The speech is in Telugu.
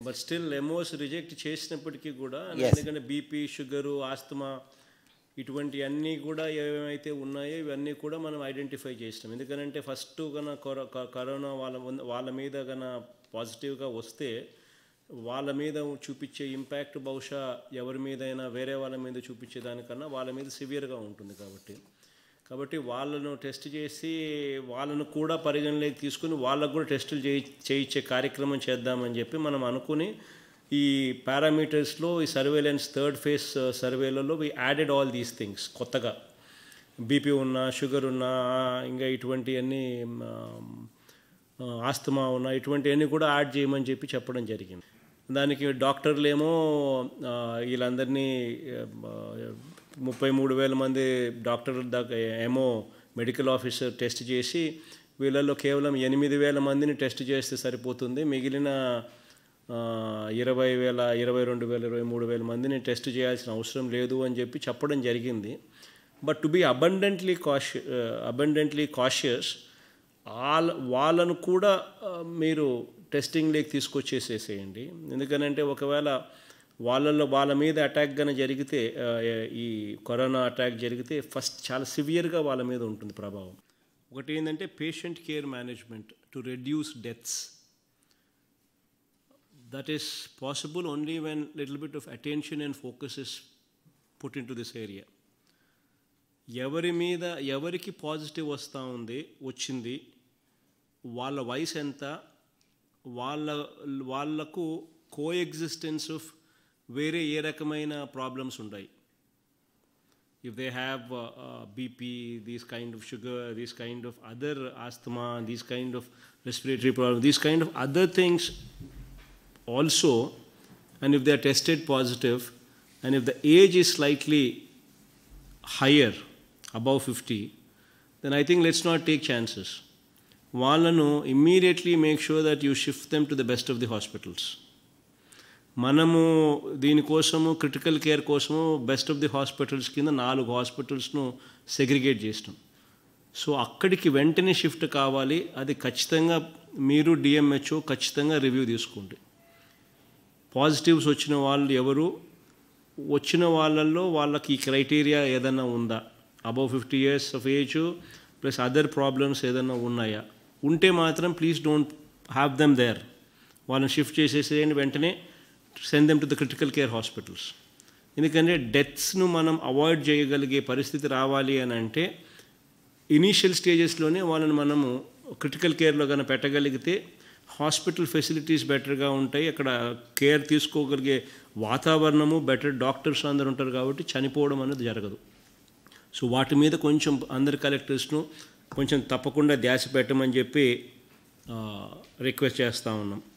బట్ స్టిల్ ఎంఓస్ రిజెక్ట్ చేసినప్పటికీ కూడా ఎందుకంటే బీపీ, షుగరు, ఆస్తమా ఇటువంటివన్నీ కూడా ఏమైతే ఉన్నాయో ఇవన్నీ కూడా మనం ఐడెంటిఫై చేస్తాం. ఎందుకంటే ఫస్ట్ కరోనా వాళ్ళ మీద పాజిటివ్గా వస్తే వాళ్ళ మీద చూపించే ఇంపాక్ట్ బహుశా ఎవరి మీదైనా వేరే వాళ్ళ మీద చూపించేదానికన్నా వాళ్ళ మీద సివియర్గా ఉంటుంది. కాబట్టి వాళ్ళను టెస్ట్ చేసి వాళ్ళను కూడా పరిగణలోకి తీసుకుని వాళ్ళకు కూడా టెస్టులు చేయించే కార్యక్రమం చేద్దామని చెప్పి మనం అనుకుని ఈ పారామీటర్స్లో ఈ సర్వేలెన్స్ థర్డ్ ఫేజ్ సర్వేలలో we added all these things. కొత్తగా బీపీ ఉన్నా, షుగర్ ఉన్నా, ఇంకా ఇటువంటివన్నీ ఆస్తమా ఉన్నా ఇటువంటివన్నీ కూడా యాడ్ చేయమని చెప్పడం జరిగింది. దానికి డాక్టర్లేమో వీళ్ళందరినీ 33,000 మంది డాక్టర్ల దాకా ఏమో మెడికల్ ఆఫీసర్ టెస్ట్ చేసి వీళ్ళల్లో కేవలం 8,000 మందిని టెస్ట్ చేస్తే సరిపోతుంది, మిగిలిన 20,000, 22,000, 23,000 మందిని టెస్ట్ చేయాల్సిన అవసరం లేదు అని చెప్పడం జరిగింది. But to be abundantly cautious వాళ్ళను కూడా మీరు టెస్టింగ్లోకి తీసుకొచ్చేసేసేయండి. ఎందుకనంటే ఒకవేళ వాళ్ళ మీద అటాక్ కానీ జరిగితే, ఈ కరోనా అటాక్ జరిగితే ఫస్ట్ చాలా సివియర్గా వాళ్ళ మీద ఉంటుంది ప్రభావం. ఒకటి ఏంటంటే patient care management to reduce deaths. That is possible only when little bit of attention and focus is put into this area. ఎవరికి పాజిటివ్ వచ్చింది, వాళ్ళ వయసు ఎంత, వాళ్ళకు కోఎగ్జిస్టెన్స్ ఆఫ్ వేరే ఏ రకమైన ప్రాబ్లమ్స్ ఉన్నాయి. If they have BP, these kind of sugar, these kind of other asthma, these kind of respiratory problems, these kind of other things also, and if they are tested positive, and if the age is slightly higher, above 50, then I think let's not take chances. వాళ్ళను immediately make sure that you shift them to the best of the hospitals. మనము దీనికోసము క్రిటికల్ కేర్ కోసము బెస్ట్ ఆఫ్ ది హాస్పిటల్స్ కింద 4 హాస్పిటల్స్ను సెగ్రిగేట్ చేసినాం. సో అక్కడికి వెంటనే షిఫ్ట్ కావాలి. అది ఖచ్చితంగా మీరు డిఎంహెచ్ఓ ఖచ్చితంగా రివ్యూ తీసుకోండి. పాజిటివ్స్ వచ్చిన వాళ్ళు ఎవరు, వచ్చిన వాళ్ళల్లో వాళ్ళకి ఈ క్రైటీరియా ఏదైనా ఉందా, above 50 years of age plus other problems ఏదైనా ఉన్నాయా, ఉంటే మాత్రం please don't have them there. వాళ్ళని షిఫ్ట్ చేసేసేయండి, వెంటనే send them to the critical care hospitals. ఎందుకంటే డెత్స్ను మనం అవాయిడ్ చేయగలిగే పరిస్థితి రావాలి అని అంటే ఇనీషియల్ స్టేజెస్లోనే వాళ్ళని మనము క్రిటికల్ కేర్లో కనుక పెట్టగలిగితే హాస్పిటల్ ఫెసిలిటీస్ బెటర్గా ఉంటాయి, అక్కడ కేర్ తీసుకోగలిగే వాతావరణము బెటర్, డాక్టర్స్ అందరు ఉంటారు, కాబట్టి చనిపోవడం అనేది జరగదు. సో వాటి మీద కొంచెం అందరి కలెక్టర్స్ను కొంచెం తప్పకుండా ధ్యాస పెట్టమని చెప్పి రిక్వెస్ట్ చేస్తూ ఉన్నాం.